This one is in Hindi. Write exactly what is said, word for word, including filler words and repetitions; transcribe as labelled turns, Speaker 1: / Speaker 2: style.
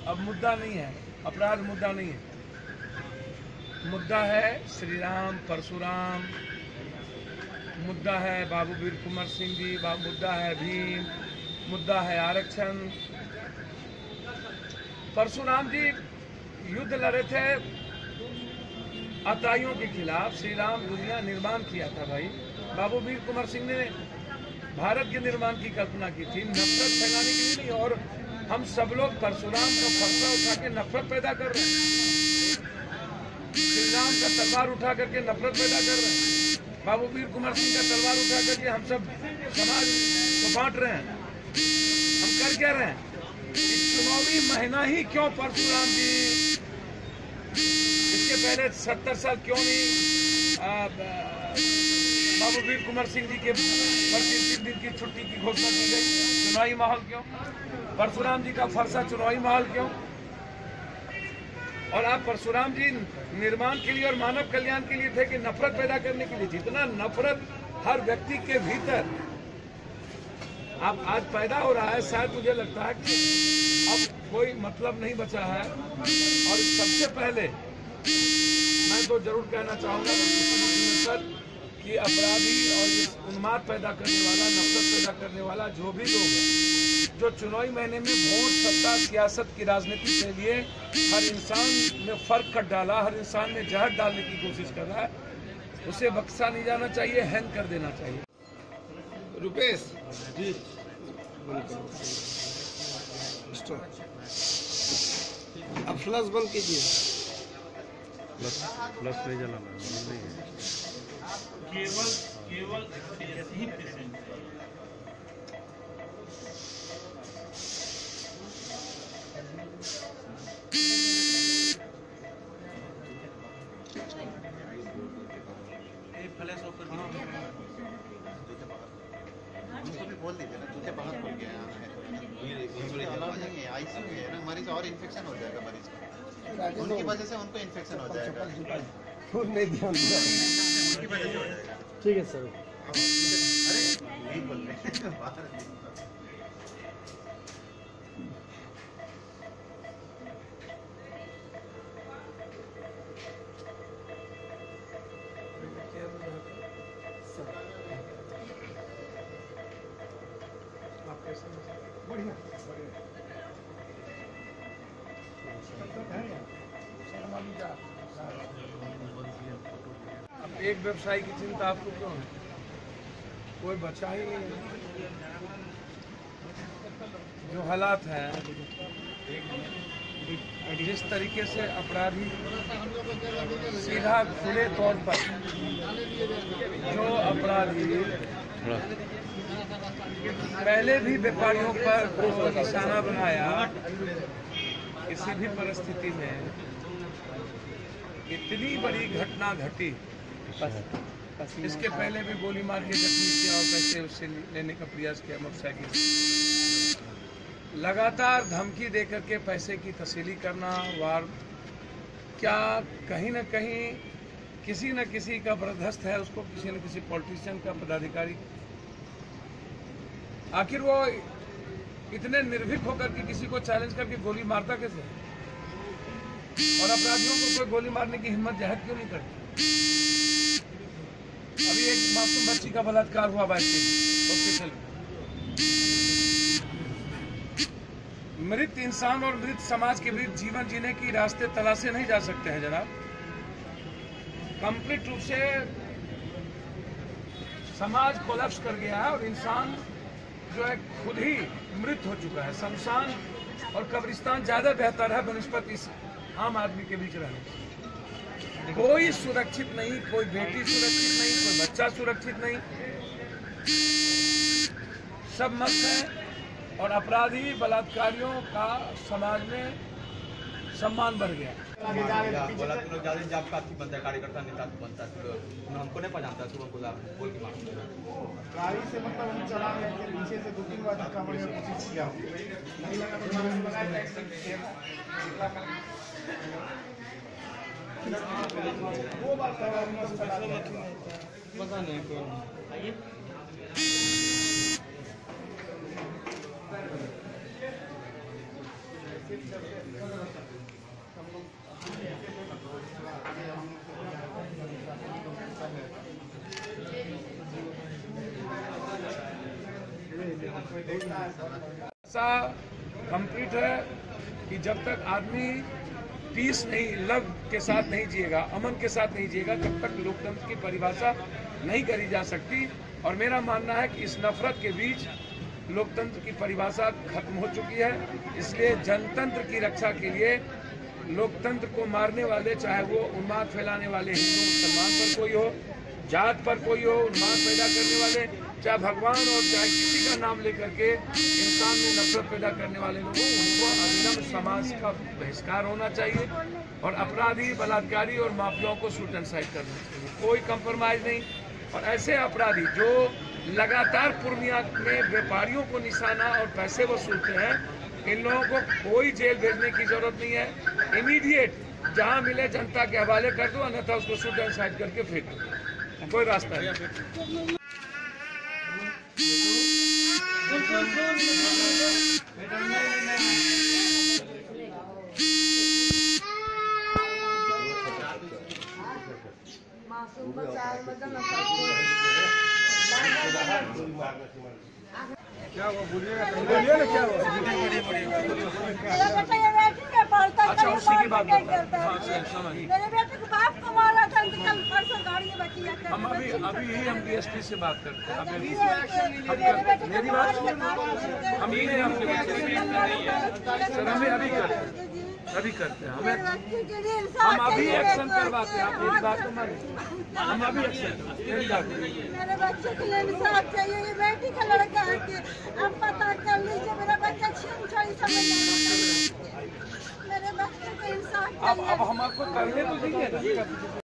Speaker 1: अब मुद्दा नहीं है, अपराध मुद्दा नहीं है, मुद्दा है श्री राम, परशुराम, मुद्दा है बाबू वीर कुंवर सिंह जी, मुद्दा है भीम, मुद्दा है आरक्षण। परशुराम जी युद्ध लड़े थे अताइयों के खिलाफ, श्री राम दुनिया निर्माण किया था भाई। बाबू वीर कुंवर सिंह ने भारत के निर्माण की कल्पना की थी, नफरत फैलाने के लिए नहीं। और हम सब लोग परशुराम का फरसा उठा के नफरत पैदा कर रहे हैं, श्री राम का तलवार उठा करके नफरत पैदा कर रहे हैं, बाबू वीर कुंवर सिंह का तलवार उठा करके हम सब समाज को बांट रहे हैं। हम कर क्या रहे हैं? चुनावी महीना ही क्यों परशुराम जी, इसके पहले सत्तर साल क्यों नहीं आ, बाबू वीर कुंवर सिंह जी के पच्चीस दिन की छुट्टी की घोषणा की गई? चुनावी माहौल क्यों? परशुराम जी का फरसा चुनावी माहौल क्यों? और आप परशुराम जी निर्माण के लिए और मानव कल्याण के लिए थे कि नफरत पैदा करने के लिए? जितना नफरत हर व्यक्ति के भीतर आप आज पैदा हो रहा है, शायद मुझे लगता है कि अब कोई मतलब नहीं बचा है। और सबसे पहले मैं तो जरूर कहना चाहूँगा कि अपराधी और ये उन्माद पैदा करने वाला, नफरत पैदा करने वाला जो भी लोग हैं, जो चुनावी महीने में वोट, सत्ता, सियासत की राजनीति के लिए हर इंसान में फर्क कर डाला, हर इंसान में जहर डालने की कोशिश कर रहा है, उसे बख्शा नहीं जाना चाहिए, हैंग कर देना चाहिए। रुपेश जी अब फ्लश बंद कीजिए।
Speaker 2: प्लस प्लस नहीं जलाना नहीं है,
Speaker 3: केवल केवल ही पेशेंट है। फ्लैश ऑफ कर दीजिए,
Speaker 4: उनको भी बोल दीजिए ना, जूते बाहर खोल के अलाउ नहीं है, आईसीयू में है ना मरीज, और इन्फेक्शन हो जाएगा मरीज को, उनकी वजह से उनको इन्फेक्शन हो जाएगा,
Speaker 1: नहीं दिया
Speaker 4: उनकी वजह से हो जाएगा।
Speaker 1: ठीक है सर।
Speaker 4: अरे नहीं बोल रहे बाहर
Speaker 1: बढ़िया अब एक व्यवसायी की चिंता आपको क्यों है? कोई बचा ही नहीं है। जो हालात हैं, जिस तरीके से अपराधी सीधा खुले तौर पर, जो अपराधी पहले भी व्यापारियों पर निशाना बनाया, किसी भी परिस्थिति में इतनी बड़ी घटना घटी, इसके पहले भी गोली मार के जख्मी किया और पैसे उससे लेने का प्रयास किया, मोटरसाइकिल लगातार धमकी देकर के पैसे की तस्वीर करना, वार। क्या कहीं न कहीं किसी न किसी का बर्दाश्त है उसको, किसी न किसी पॉलिटिशियन का, पदाधिकारी? आखिर वो इतने निर्भीक होकर के किसी को चैलेंज करके गोली मारता कैसे? और अपराधियों को कोई गोली मारने की हिम्मत जाहिर क्यों नहीं करती? अभी एक मासूम बच्ची का बलात्कार हुआ बैठ के हॉस्पिटल में। मृत इंसान और मृत समाज के बीच जीवन जीने की रास्ते तलाशे नहीं जा सकते हैं जनाब। कंप्लीट रूप से समाज कोलैप्स कर गया है और इंसान जो है खुद ही मृत हो चुका है। शमशान और कब्रिस्तान ज्यादा बेहतर है बनिस्बत इस आम आदमी के बीच रहने। कोई सुरक्षित नहीं, कोई बेटी सुरक्षित नहीं, कोई बच्चा सुरक्षित नहीं, सब मस्त है। और अपराधी बलात्कारियों का समाज में सम्मान बढ़ गया।
Speaker 5: बोला तू लोग ज्यादा जॉब का बनता है, कार्यकर्ता नेता बनता है, हमको नहीं पहचानता है, सुबह बोला बोल के मांगते
Speaker 6: गाड़ी से मतलब हम चला रहे थे, पीछे से दो तीन बार धक्का मारने की कोशिश किया, नहीं लगा तो मैंने लगाया वो बात
Speaker 1: पता नहीं कौन। ऐसा कंप्लीट है कि जब तक आदमी पीस नहीं, लव के साथ नहीं जिएगा, अमन के साथ नहीं जिएगा, तब तक लोकतंत्र की परिभाषा नहीं करी जा सकती। और मेरा मानना है कि इस नफरत के बीच लोकतंत्र की परिभाषा खत्म हो चुकी है। इसलिए जनतंत्र की रक्षा के लिए लोकतंत्र को मारने वाले, चाहे वो उन्माद फैलाने वाले हिंदू मुसलमान पर कोई हो, जात पर कोई हो, उन्माद पैदा करने वाले, चाहे भगवान और चाहे किसी का नाम लेकर के इंसान में नफरत पैदा करने वाले लोगों, उनको अविलंब समाज का बहिष्कार होना चाहिए और अपराधी, बलात्कारी और माफियाओं को शूट एंड साइड करना चाहिए। कोई कंप्रोमाइज नहीं। और ऐसे अपराधी जो लगातार पूर्णिया में व्यापारियों को निशाना और पैसे वसूलते हैं, इन लोगों को कोई जेल भेजने की जरूरत नहीं है। इमीडिएट जहां मिले जनता के हवाले कर दो, अन्यथा उसको शूट एंड साइड करके फेंक दो। कोई रास्ता नहीं।
Speaker 7: मासूम बच्चा मतलब
Speaker 2: क्या हुआ? बोलिए बोलिए ना, क्या हुआ?
Speaker 7: मेरा बेटा ये बैठी है पढ़ता है।
Speaker 1: अच्छा, उसी की बात करता
Speaker 7: हाँ, मेरे बेटे को बाप को मारा था, कल परसों गाड़ी में बची है।
Speaker 1: हम अभी अभी ही हम डीएसपी से बात करते हैं। अभी
Speaker 7: मेरी बात
Speaker 1: हम ये नहीं आपके सर, हमें अभी करते हैं, अभी करते हैं। हमें हम अभी एक्शन करवाते हैं। आप मेरी बात को मानिए, हम अभी एक्शन मेरी बात
Speaker 7: मेरे बच्चे के लिए इंसाफ चाहिए। ये बेटी का लड़का है कि अब पता कर लीजिए, मेरा बच्चा छीन छोड़ी समझ मेरे बच्चे को इंसाफ
Speaker 1: अब
Speaker 7: चाहिए।
Speaker 1: अब हम आपको करने तो दीजिए ना।